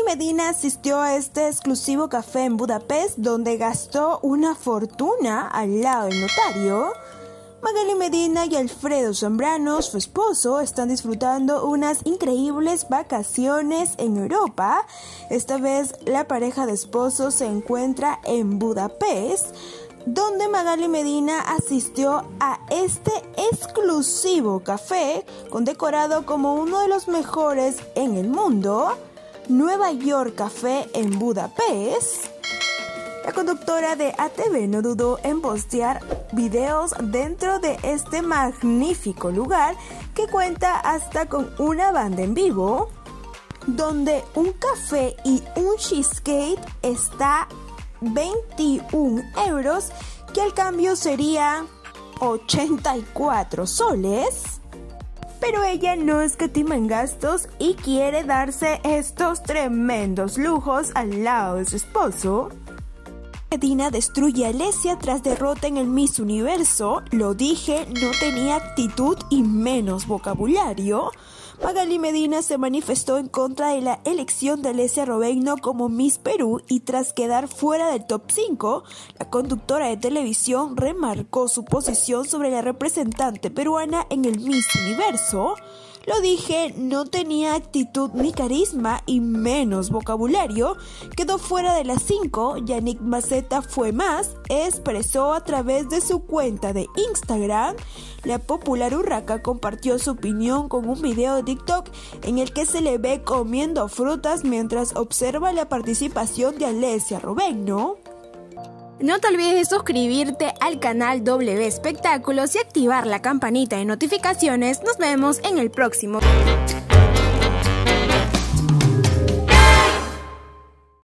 Medina asistió a este exclusivo café en Budapest, donde gastó una fortuna al lado del notario. Magali Medina y Alfredo Zambrano, su esposo, están disfrutando unas increíbles vacaciones en Europa. Esta vez la pareja de esposos se encuentra en Budapest, donde Magali Medina asistió a este exclusivo café, condecorado como uno de los mejores en el mundo, Nueva York Café en Budapest. La conductora de ATV no dudó en postear videos dentro de este magnífico lugar que cuenta hasta con una banda en vivo, donde un café y un cheesecake está 21 euros, que al cambio sería 84 soles. Pero ella no escatima en gastos y quiere darse estos tremendos lujos al lado de su esposo. Medina destruye a Alesia tras derrota en el Miss Universo. Lo dije, no tenía actitud y menos vocabulario. Magali Medina se manifestó en contra de la elección de Alesia Robreño como Miss Perú y tras quedar fuera del top 5, la conductora de televisión remarcó su posición sobre la representante peruana en el Miss Universo. Lo dije, no tenía actitud ni carisma y menos vocabulario. Quedó fuera de las 5. Yannick Maceta fue más, expresó a través de su cuenta de Instagram. La popular urraca compartió su opinión con un video de TikTok en el que se le ve comiendo frutas mientras observa la participación de Alesia Robreño. No te olvides de suscribirte al canal W Espectáculos y activar la campanita de notificaciones. Nos vemos en el próximo.